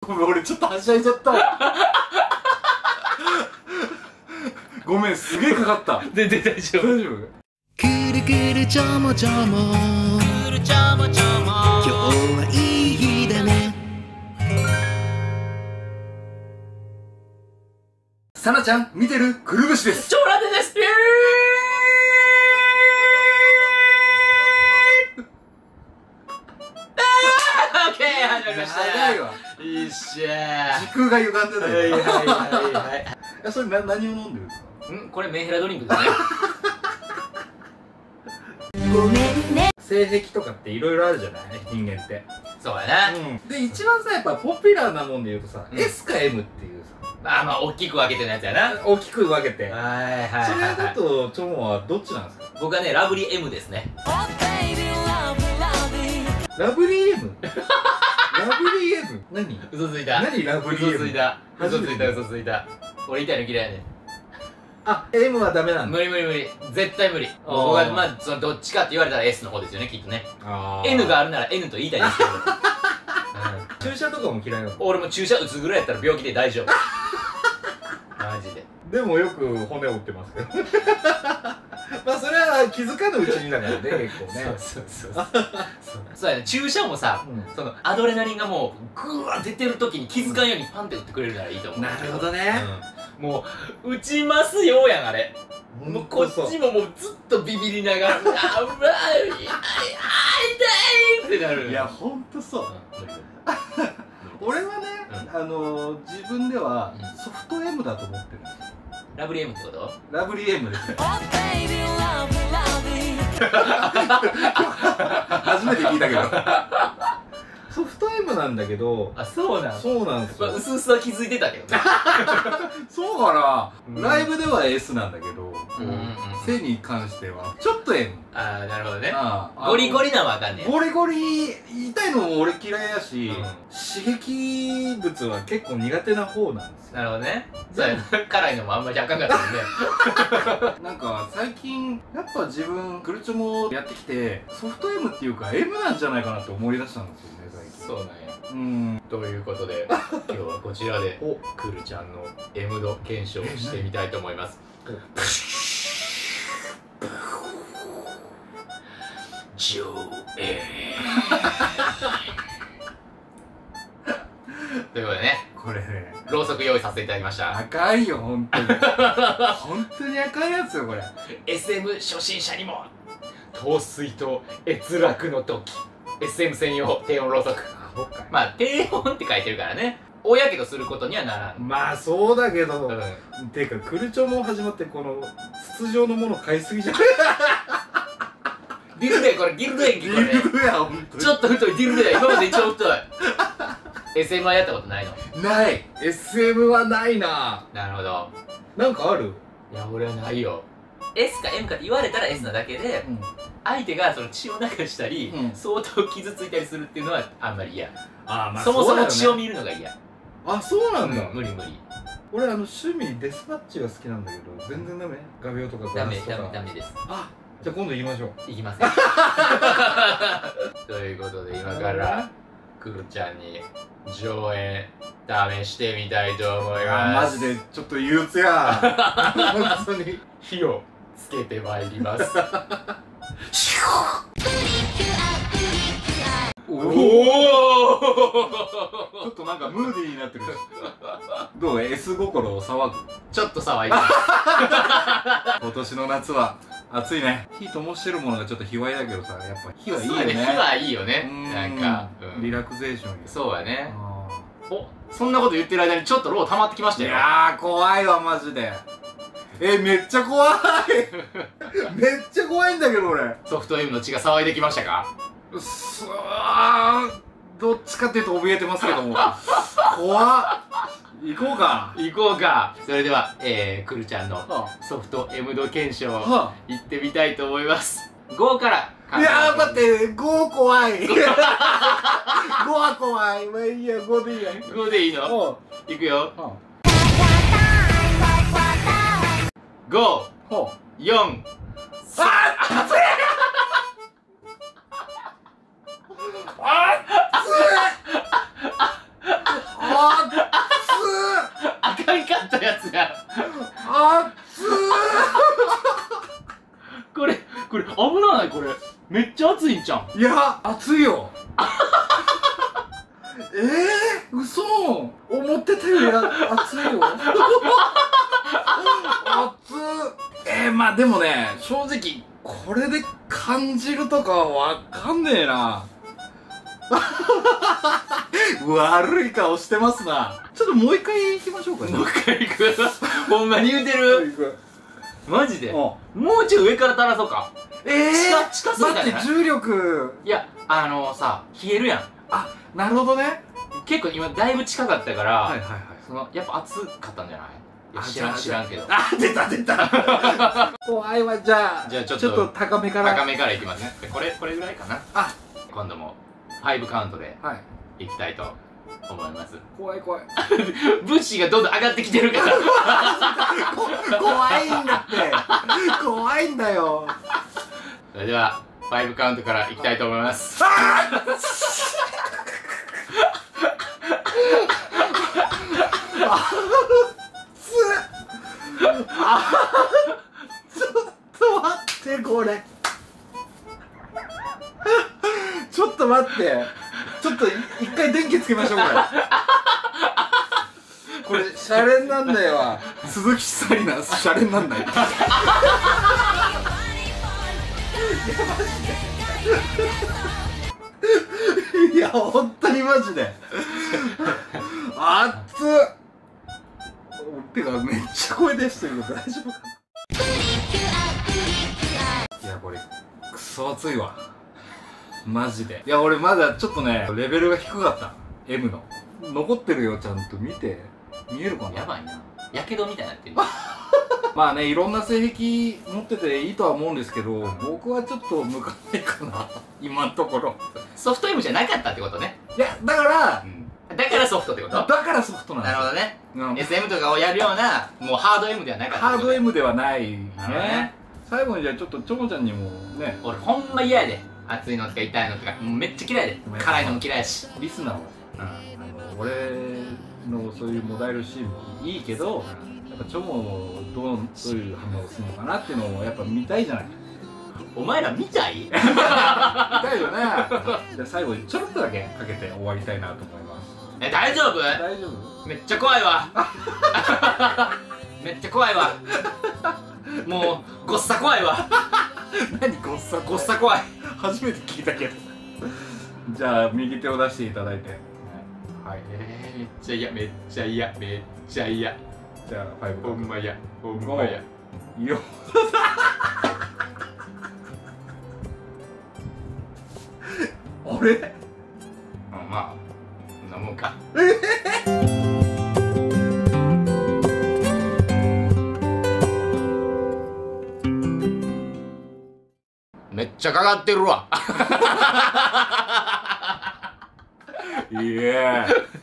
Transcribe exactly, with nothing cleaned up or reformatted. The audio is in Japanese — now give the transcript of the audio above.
ごめん、俺ちょっとはしゃいじゃったわ。ごめん、すげえかかった。 全然大丈夫。 大丈夫？ くるくるちょもちょもくるちょもちょも今日はいい日だね。 さなちゃん見てる？くるぶしです。 チョラテです。オッケー、始まりました。 長いわ。 いっしゃ時空が歪んでたよ。 はいはいはいはい。 え、それな何を飲んでるんですか？ ん、これメンヘラドリンクですね。 ごめんね。 性癖とかっていろいろあるじゃない、人間って。 そうやな。 で、一番さ、やっぱポピュラーなもんで言うとさ、 うん、 S か M っていうさ、 まあまあ大きく分けてのやつやな。 大きく分けて。 はいはいはい。 それだとチョモはどっちなんですか？ 僕はね、ラブリー M ですね。 ラブリー M？ ラブリー M？ 何？ 嘘ついた。 何ラブリー M？ 嘘ついた。嘘ついた嘘ついた。俺痛いの嫌いやねん。 あ、M はダメなんだ。 無理無理無理。絶対無理。僕はまあ、そのどっちかって言われたら S の方ですよね、きっとね。N があるなら N と言いたいですけど。 注射とかも嫌いなの？ 俺も注射打つぐらいやったら病気で大丈夫。マジで。 でもよく骨折ってますけど。まあそれは気づかぬうちにだからね、結構ね。 そうそうそう。そうやね、注射もさ、そのアドレナリンがもうグワー出てる時に気づかんようにパンって打ってくれるならいいと思う。 なるほどね。 もう打ちますよやんあれ。もうこっちももうずっとビビりながら、あうわー、痛い痛いってなる。 いや、ほんとそう。俺はね、あの自分ではソフト M だと思ってるんですよ。 ラブリー M ってこと？ ラブリー M ですね。初めて聞いたけど。ソフト M なんだけど。 あ、そうなん？ そうなんですよ。 うすうすは気づいてたけどね。 そうかな、ライブでは S なんだけど、背に関してはちょっと M。 ああ、なるほどね。 ああ、 ゴリゴリなわかんねえ。 ゴリゴリ痛いのも俺嫌いやし、 うん、 刺激物は結構苦手な方なんですよ。 なるほどね。そうやな、辛いのもあんまりあかんかったもんね。 なんか最近やっぱ自分クルチョもやってきてソフト M っていうか M なんじゃないかなって思い出したんですよね、最近。 そうなんや。 うん。 ということで今日はこちらでクルちゃんの M 度検証をしてみたいと思います。上映ということでね、 これね、 ろうそく用意させていただきました。 赤いよ、本当に。本当に赤いやつよ、これ。 エスエム 初心者にも陶酔と閲楽の時、 エスエム 専用低温ろうそく。まあ低温って書いてるからね、大やけどすることにはならん。 まあそうだけど、 うん、 ていうかクルチョも始まってこの筒状のもの買いすぎじゃん。 ディルドや、これディルドやんけ、これ。 ディルドや、ほんとに。 ちょっと太いディルドや、今まで一番太い。エスエム はやったことないの？ ない。 エスエム はないな。 なるほど。 なんかある？ いや、俺はないよ。S か M かって言われたら S なだけで、うん、相手がその血を流したり、うん、相当傷ついたりするっていうのはあんまり嫌。あ、まあ、そもそも血を見るのが嫌。 あ、そうなんだ。 うん、無理無理。 俺あの趣味デスパッチが好きなんだけど、全然ダメ？画鋲とかガラスとか。ダメ、ダメ、ダメです。あ、じゃあ今度言いましょう。 行きません。ということで今からクルちゃんに上演試してみたいと思います。 マジでちょっと憂鬱や。本当に火をつけてまいります。 おお、ちょっとなんかムーディーになってる。どう？ S 心を騒ぐ？ ちょっと騒いで。 今年の夏は暑いね。火灯してるものがちょっと卑猥だけどさ、やっぱ火はいいよね。 火はいいよね。なんかリラクゼーション。 そうやね。お、そんなこと言ってる間にちょっとロー溜まってきましたよ。 いやー怖いわマジで。え、めっちゃ怖い。めっちゃ怖いんだけど俺。 ソフト M の血が騒いできましたか？ うっそー、どっちかっていうと怯えてますけども。怖っ。行こうか。 行こうか。それでは、えー、くるちゃんのソフト M 度検証、行ってみたいと思います。ごから。 いやー待って、ご怖い。ごは怖い。まあいいや、ごでいいや。 ごでいいの？いくよ。ご、よん、さん、あつい！あっつい！ああっあかんかったやつや。 あっつこれこれ危ない。これめっちゃ熱いんちゃん。 いや熱いよえー、嘘。思ってたより熱いよ熱っ。えー、まあでもね、正直これで感じるとかはわかんねえな悪い顔してますな。ちょっともう一回行きましょうかね。 もう一回行くほんまに言うてる。マジでもうちょい上から垂らそうか。 えー、 近近すぎたね。 だって重力。 いや、あのさ、冷えるやん。 あ、なるほどね。 結構今だいぶ近かったから、 はいはいはい、 そのやっぱ暑かったんじゃない。いや知らん知らんけど。 あ、出た出た怖いわ。じゃあじゃあちょっとちょっと高めから高めからいきますね。これこれぐらいかな。 あ、 今度もファイブカウントではいいきたいと思います。 怖い怖い物資がどんどん上がってきてるから怖いんだって怖いんだよ。 それではファイブカウントからいきたいと思います。 ちょっと待って、これちょっと待って、ちょっと一回電気つけましょう。これこれシャレになんないわ。鈴木紗理奈シャレになんない。いやマジでいや本当にマジで熱っ。てかめっちゃ声出してるけど大丈夫かな。いやこれクソ熱いわマジで。いや俺まだちょっとねレベルが低かった。 エム の残ってるよ。ちゃんと見て、見えるかな。 やばいな。やけどみたいになってる。 まあね、いろんな性癖持ってていいとは思うんですけど、僕はちょっと向かないかな今のところ。 ソフト エム じゃなかったってことね。 いやだから、 うん、だからソフトってこと。 だからソフトなんですよ。 なるほどね、 うん、 エスエム とかをやるようなもうハード エム ではなかった。 ハード エム ではないね。 ね。 最後にじゃあちょっとちょもちゃんにもね。 俺ほんま嫌やで、熱いのとか痛いのとかもうめっちゃ嫌いで、辛いのも嫌いやし。 リスナーは、うん、あの俺のそういうモダイルシーンもいいけど、やっぱチョモどうどういう反応をするのかなっていうのをやっぱ見たいじゃない。 お前ら見たい？ 見たいよね。じゃあ最後にちょろっとだけかけて終わりたいなと思います。 え、大丈夫？ 大丈夫？ めっちゃ怖いわめっちゃ怖いわもうごっさ怖いわ何ごっさごっさ怖い。 初めて聞いたけどじゃあ右手を出していただいて、はい、 えー、めっちゃ嫌、めっちゃ嫌、めっちゃ嫌。 じゃあファイブほんま嫌、ほんま嫌。 よあれまあそんなもんか。めっちゃかかってるわいや